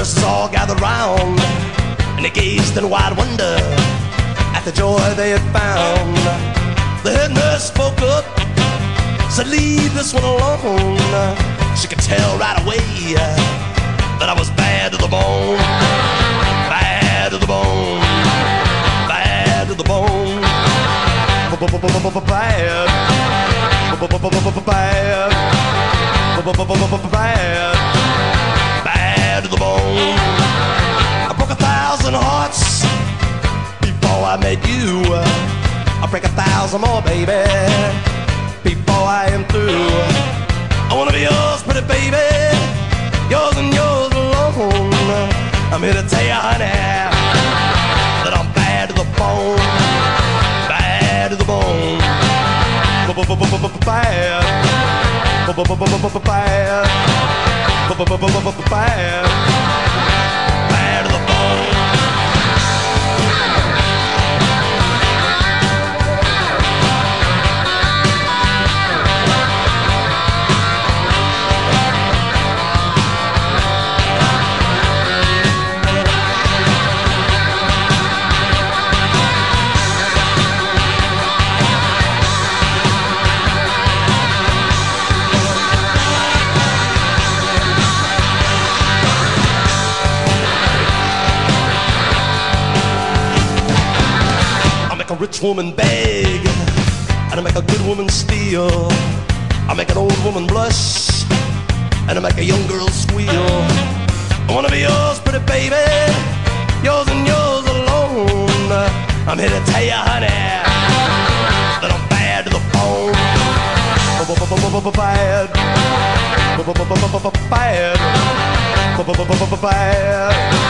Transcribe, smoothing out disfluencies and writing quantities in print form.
nurses all gathered round, and they gazed in wide wonder at the joy they had found. The head nurse spoke up, said, leave this one alone. She could tell right away that I was bad to the bone. Bad to the bone. Bad to the bone. Bad. Bad. Bad. Bad to the bone. I broke 1,000 hearts before I met you. I'll break 1,000 more, baby, before I am through. I wanna be yours, pretty baby, yours and yours alone. I'm here to tell you, honey, that I'm bad to the bone. Bad to the bone. Bad. Bad. Bad. Bad to the bone. A rich woman beg, and I make a good woman steal. I make an old woman blush, and I make a young girl squeal. I wanna be yours, pretty baby, yours and yours alone. I'm here to tell you, honey, that I'm bad to the bone. Bad. Bad. Bad.